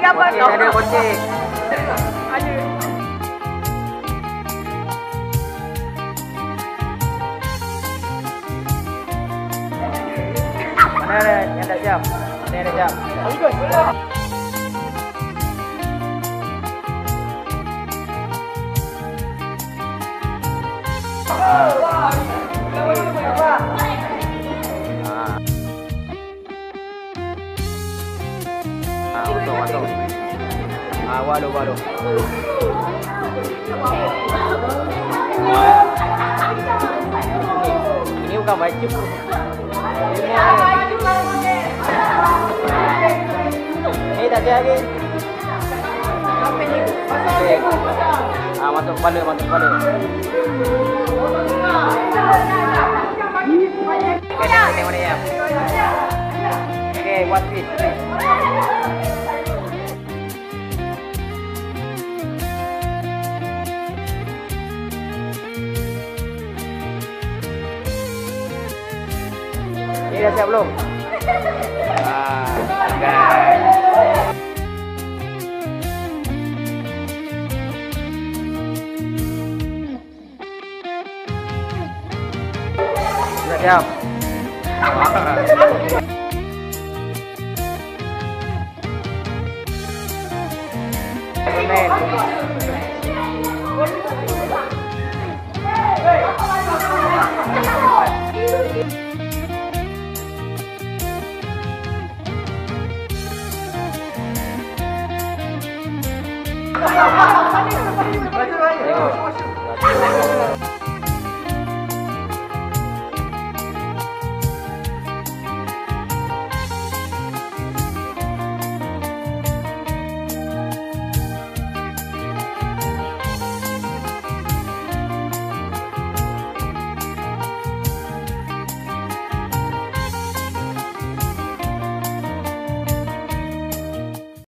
gambar tu. Ada kucing. Ada. Mana yang dah siap? Mana yang dah siap? Masuk. Waduh. Ini bukan baju. Ini tak ada lagi. Okay. Masuk kepala. Tengok ni ya. Okay, one piece. Ini dah siap belum? Guys. Sudah siap. Superman.